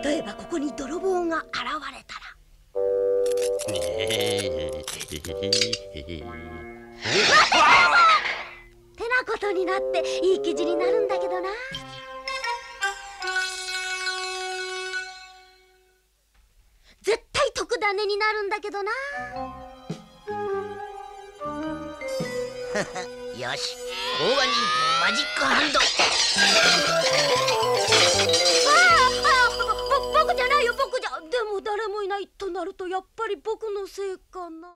例えばここに泥棒が現れたらてなことになっていい記事になるんだけどな。絶対特ダネになるんだけどな。 よし、大和忍法マジックハンド。 僕じゃないよ、僕じゃ。でも誰もいないとなるとやっぱり僕のせいかな。